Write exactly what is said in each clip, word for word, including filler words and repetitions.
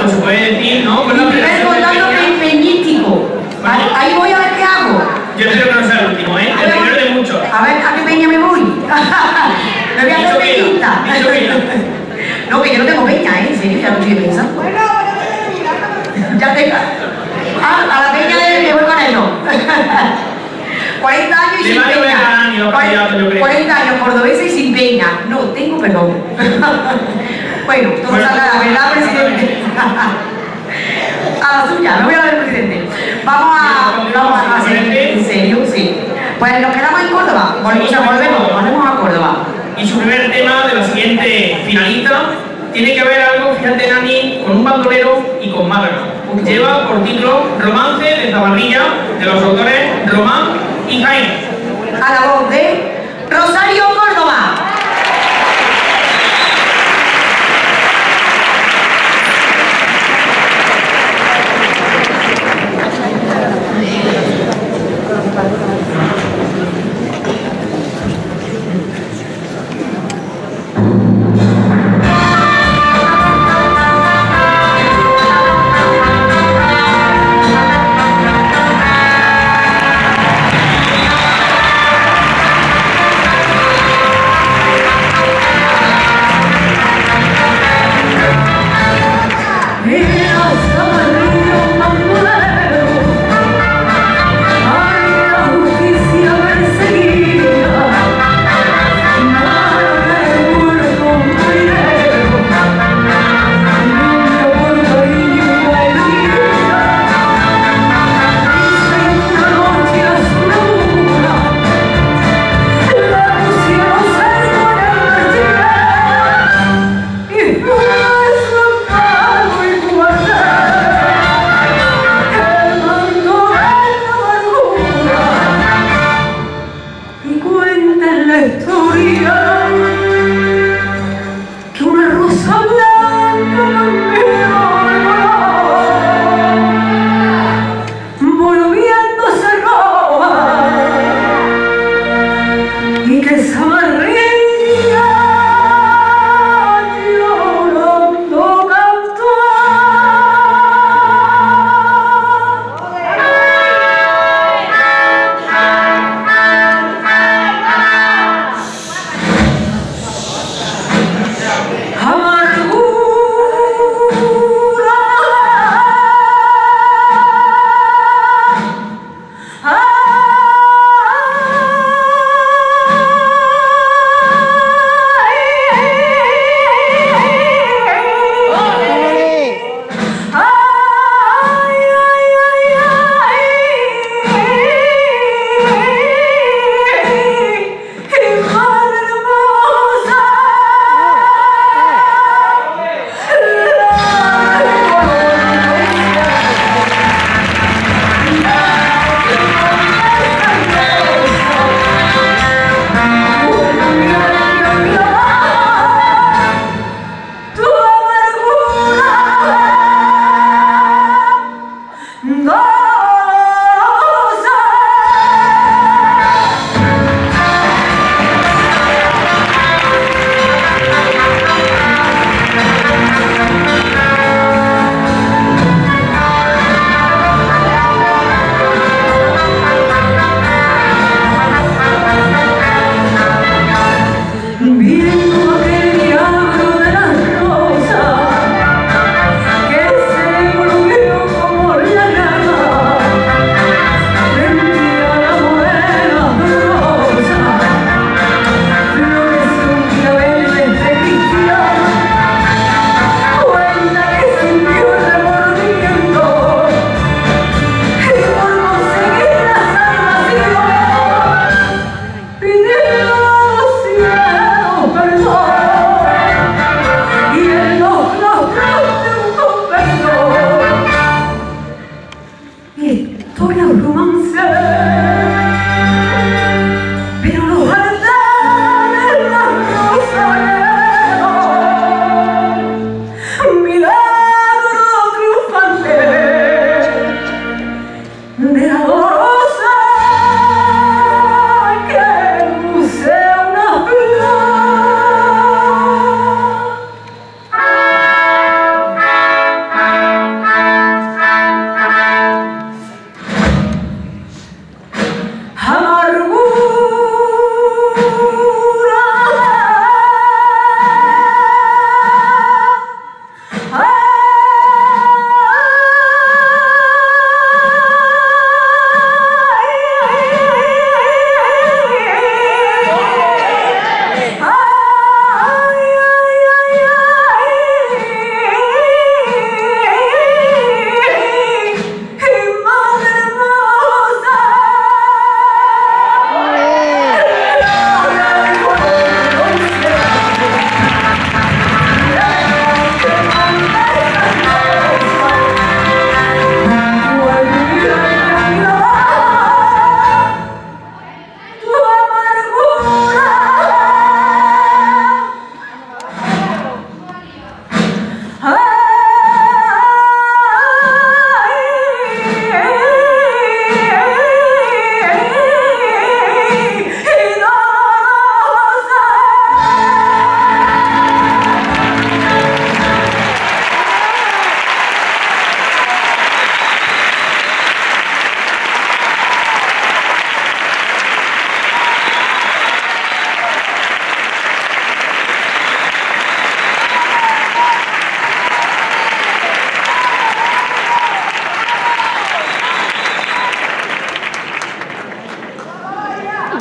se puede decir, ¿no? Con Mi primer contacto peñístico. Vale, ahí voy a ver qué hago. Yo espero que no sea el último, ¿eh? El primero de muchos. A ver, ¿a qué peña me voy? Me voy a hacer peñista. No, que yo no tengo peña, ¿eh? En serio, ya lo estoy pensando. Ya tengo. Ah, a la peña de me voy con él, no. cuarenta años y sin peña. cuarenta años cordobeses y sin peña. No, tengo perdón. Bueno, todo saldrá, la verdad, presidente. A la suya, me voy a ver, presidente. Vamos a. Vamos a hacer. ¿En serio? Sí. Pues nos quedamos en Córdoba. Volvemos, volvemos, volvemos a Córdoba. Y su primer tema de la siguiente finalista tiene que ver algo, fíjate, Nani, con un bandolero y con Málaga. Lleva por título Romance de Zabarrilla, de los autores Román y Jaén. A la voz de Rosario Córdoba. Thank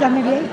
Carmen bien.